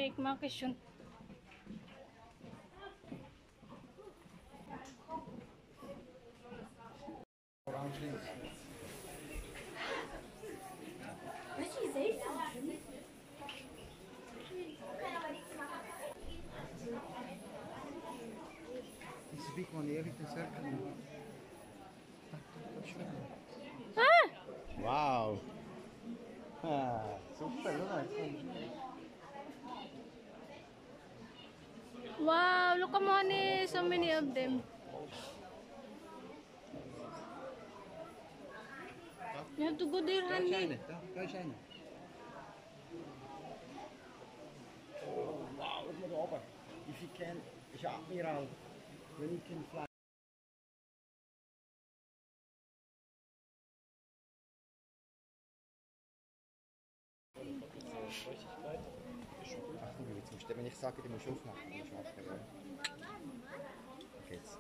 Ik maak eens yun. Orange links. It's a big one, the everything circle. Ah! Wow. Ah, super, look at it. Wow, look at money. So many of them. You have to go there, Go honey. China, go China. Oh, wow, look at the upper. If you can, it's Admiral, when you can fly. Ach, guck, jetzt musst du, wenn ich sage, du musst aufmachen, dann musst du machen, ja. Okay, jetzt.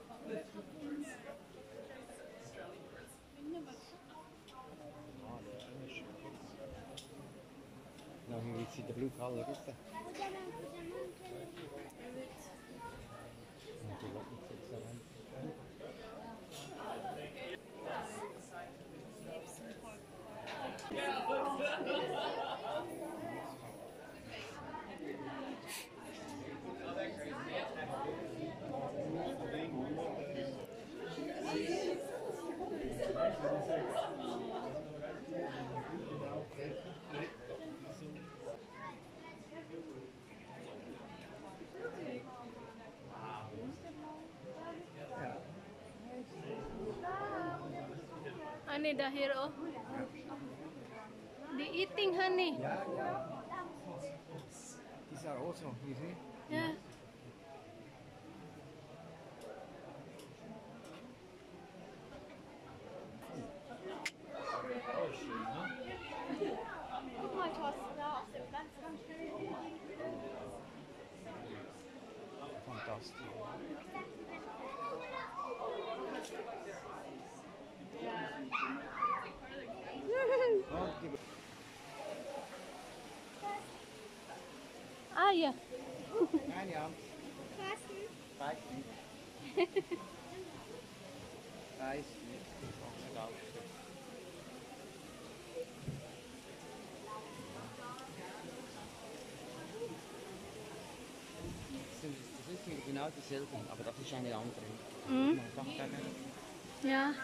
No, here you see the blue color, is that? Honey, the hero. They eating, honey. Yeah, yeah. These are also, you see? Yeah. Fantastic. Oh, give it. Ah, yeah. Nein, ja. Kijk niet. Hij is niet. Das ist genau dieselbe, aber das ist eine andere. Mm. Ja.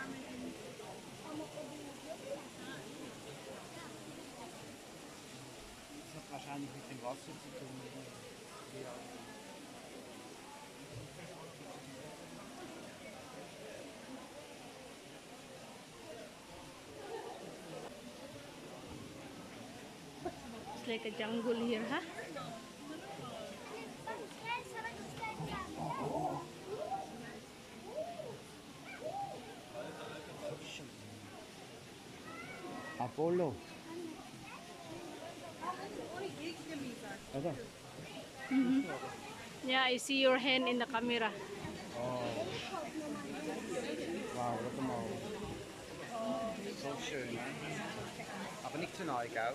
Das hat wahrscheinlich mit dem Wasser zu tun. Ja. It's like a jungle here, huh? Apollo. Yeah, I see your hand in the camera. Oh. Wow, look mal. So schön. Ne? Aber nicht zu nahe, gell?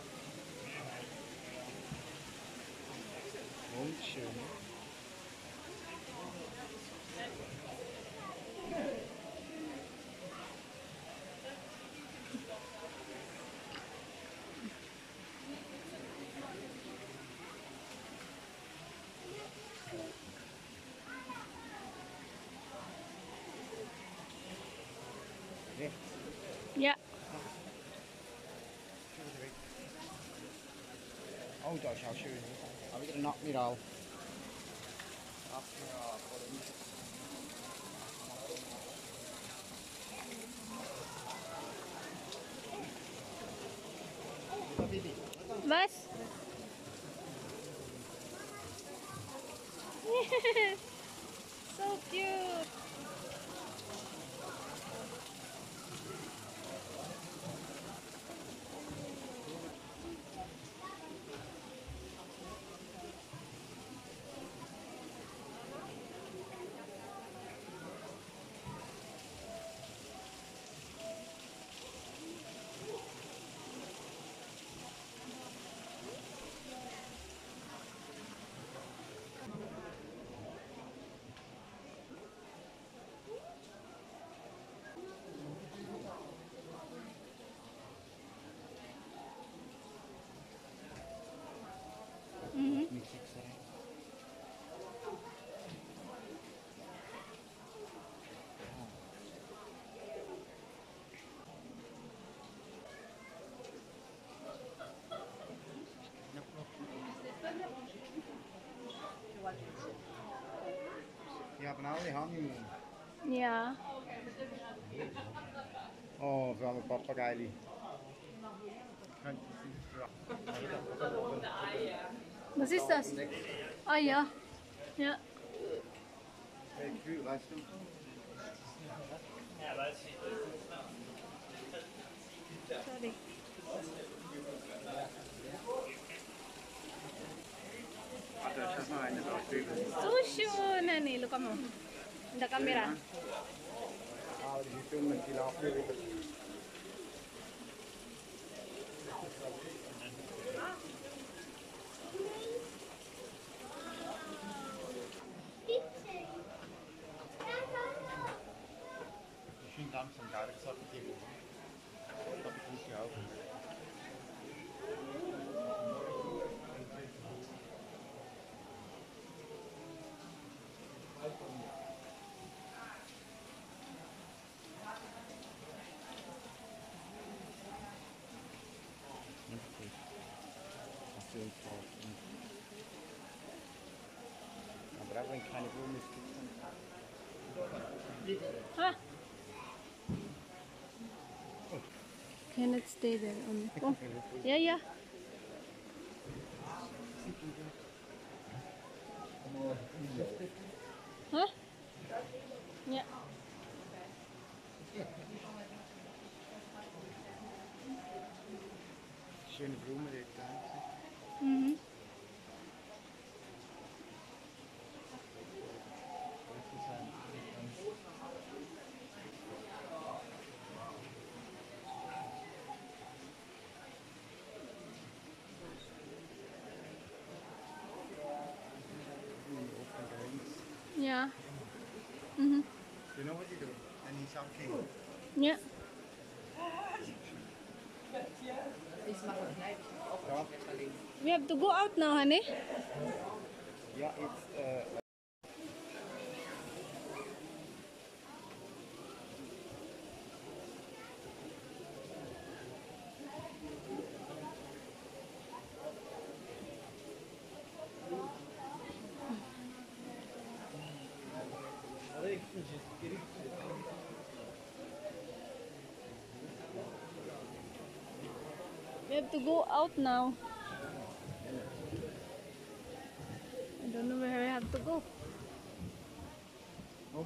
Wunderschön. Rechts. Ja. Oh, das ist auch schön. Aber wieder ein Admiral. Admiral. Was? So cute. Ja. Oh, so haben wir Papageili. Was ist das? Ah ja. Ja. Kühl, weißt du? Sorry. Warte, ich hab mal eine da drüben. So schön, Nani. Look mo. In the camera. Ah, die dummen, die laufen wieder. Ich finde langsam geil, ich sag dir. Das hab ich nicht auch. Aber auch wenn keine Blumen ist, Ah. Cannot stay there. Oh. Yeah, yeah. Huh? Yeah. schöne Blumen dort. Mhm. Yeah. Mhm. You know what you do? And he's okay. Yeah. Ja, We have to go out now, honey. ja it's We have to go out now. I don't know where we have to go. Oh.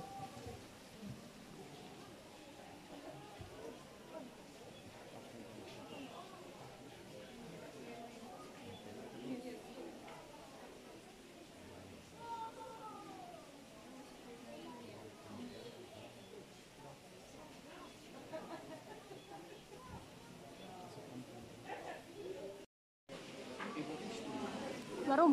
Warum?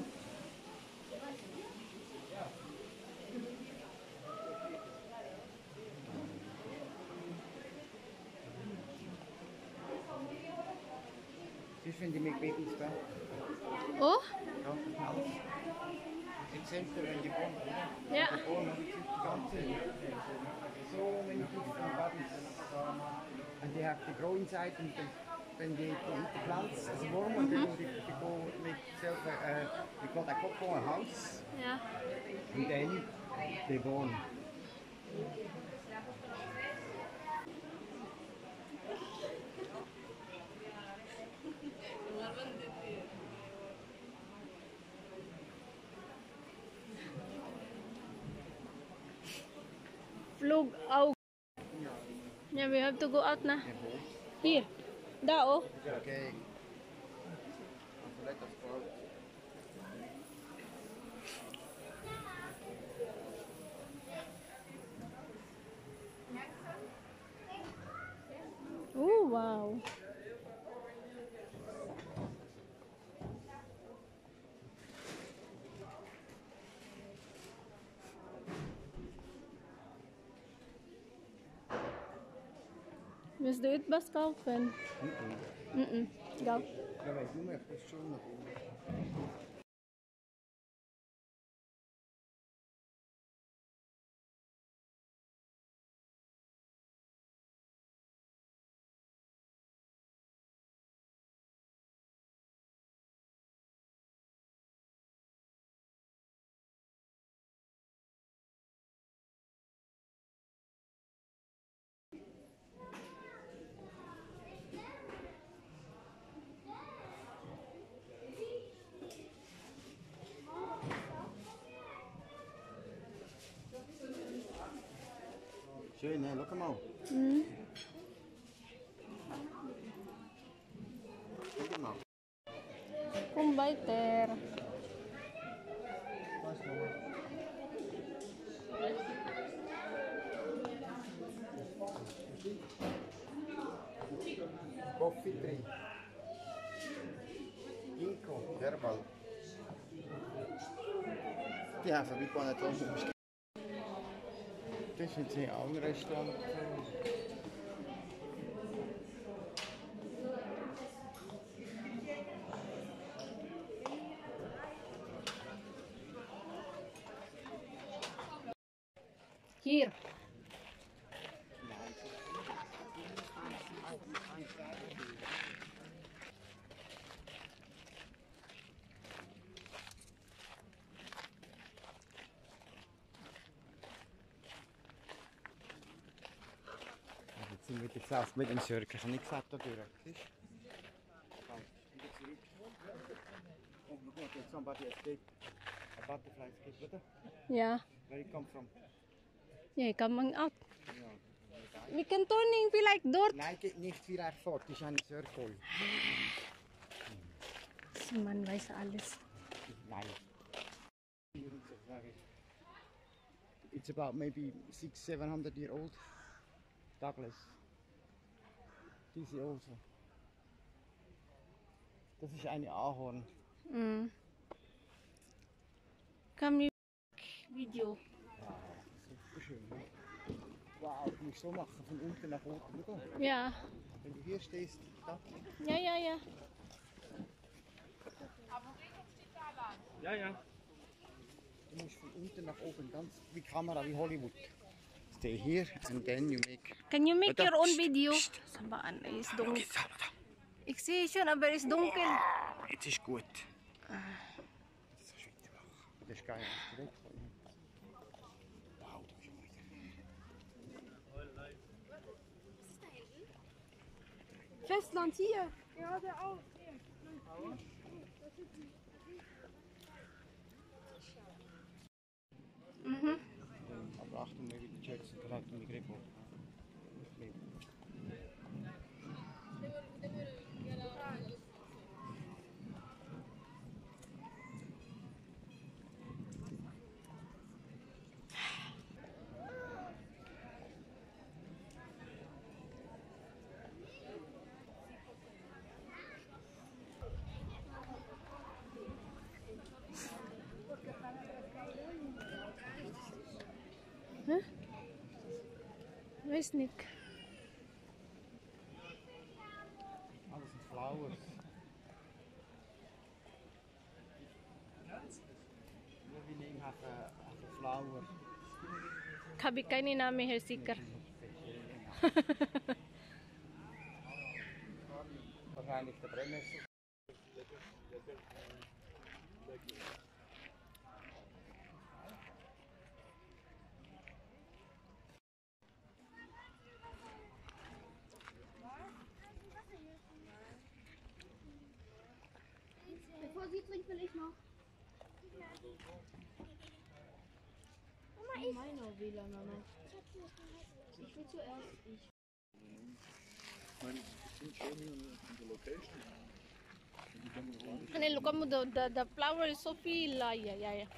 This vind ik baby's da. Oh? Ja. Exempel, wenn die Bohnen, Ja. die Bohnen haben die ganze, so many different bodies. And they have to grow inside and then they eat the plants as a worm and then they go make self, we call that cocoa a house Yeah. and then they born. Flug out. Yeah, we have to go out na. Here. Da, oh. Okay. Let us go. Oh, wow. Willst du etwas kaufen? Mhm. Go. Ja, weil du möchtest schon noch. Schön, ne? Schau mal. Mhm. Schau mal. Komm weiter. Was, Mama? Coffee drink. Ginkgo, herbal. Die haben vorbei nicht los. Das ist jetzt auch ein Restaurant. Hier. Jetzt sind wir wieder gesetzt mit dem Circle. Ich habe nicht gesagt, da durch. Siehst du? Wieder zurück. Oh, look what, there's somebody escaped. A butterfly escaped, oder? Yeah. Where it come from? Yeah, coming out. Ja. We can turning be like dort. Nein, geht nicht vielleicht fort. Das ist ein Circle. Si man weiß alles. Nein. It's about maybe 600-700 years old. Douglas. Diese also. Das ist eine Ahorn. Mm. Come video. Ja, super schön. Ne? Wow, du musst so machen, von unten nach oben. Schau. Ja. Wenn du hier stehst, da. Ja, ja, ja. Ja, ja. Du musst von unten nach oben, ganz wie Kamera, wie Hollywood. Stay here and then you make... Can you make Warte. your own video? Sabaan, is dunkel. Ik zie schon, aber is dunkel. Jetzt ist gut. Das ist schön. Das ist geil. Wow, da ist er. Festland hier. Ja, der auch. Hier. Mhm. Aber Achtung, maybe the checks are correct in the grip. Huh? Weiß nicht. Alles sind Flowers. We name have a flower. Kabi kainin namin hair sticker. Wahrscheinlich der Brennnessel. Bevor sie trinkt, will ich noch. Mama, ich. Meine WLAN, Mama. Ich will zuerst. Ich. Hani, look mo, the flower is so feel. Yeah, yeah, yeah.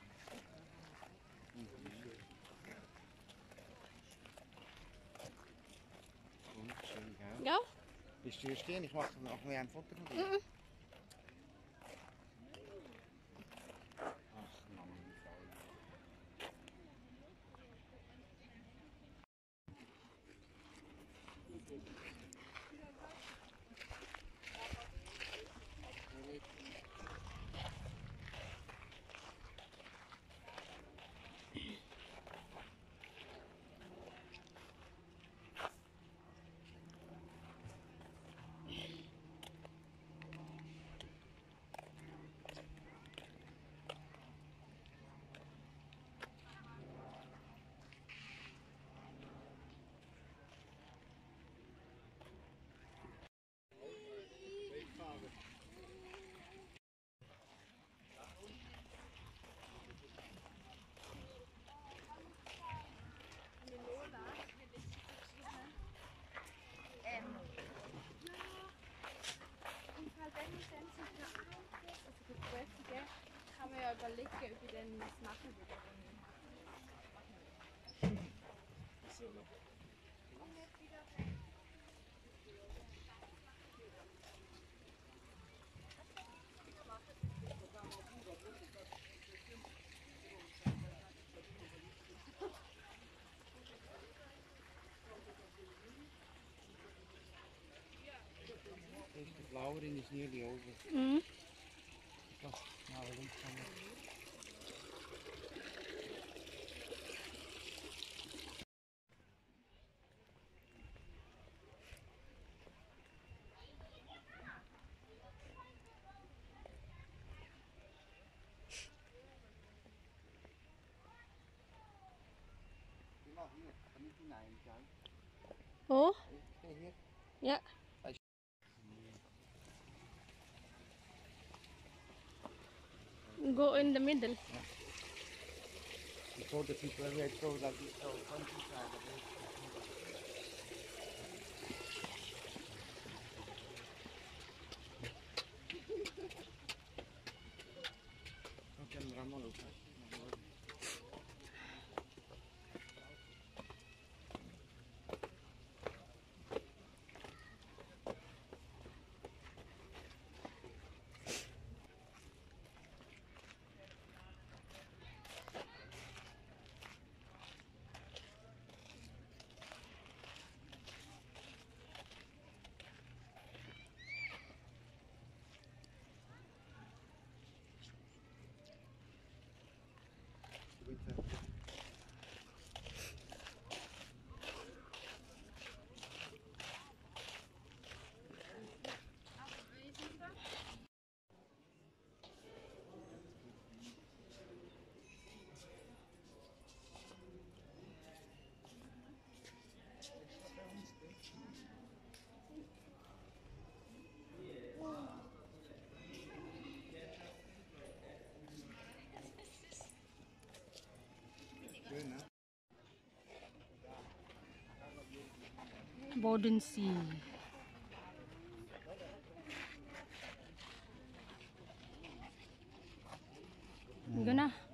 Schön, gell? Ja? Bist du hier stehen? Ich mache noch mal ein Foto von dir. Ach Mann, wie faul. kann man ja überlegen, ob ich dann das machen will. The flowering is nearly over. Mhm. Just now I don't come. Hier, aber nicht hinein, gell? Oh, Stay here. ja. Go in the middle. Before the people were throw that this whole countryside. Okay, Ramon. Schön, ne? Bodensee. Gana.